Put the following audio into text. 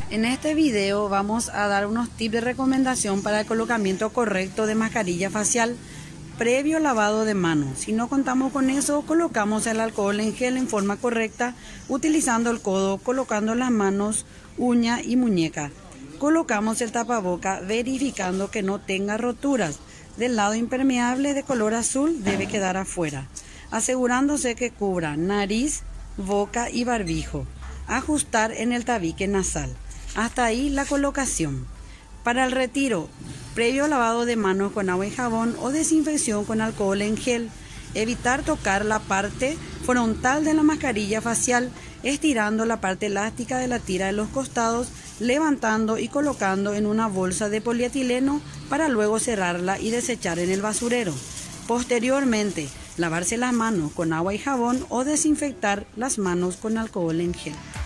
En este video vamos a dar unos tips de recomendación para el colocamiento correcto de mascarilla facial previo lavado de manos. Si no contamos con eso, colocamos el alcohol en gel en forma correcta, utilizando el codo, colocando las manos, uña y muñeca. Colocamos el tapaboca verificando que no tenga roturas. Del lado impermeable de color azul debe quedar afuera, asegurándose que cubra nariz, boca y barbijo. Ajustar en el tabique nasal. Hasta ahí la colocación. Para el retiro, previo lavado de manos con agua y jabón o desinfección con alcohol en gel, evitar tocar la parte frontal de la mascarilla facial, estirando la parte elástica de la tira de los costados, levantando y colocando en una bolsa de polietileno para luego cerrarla y desechar en el basurero. Posteriormente, lavarse las manos con agua y jabón o desinfectar las manos con alcohol en gel.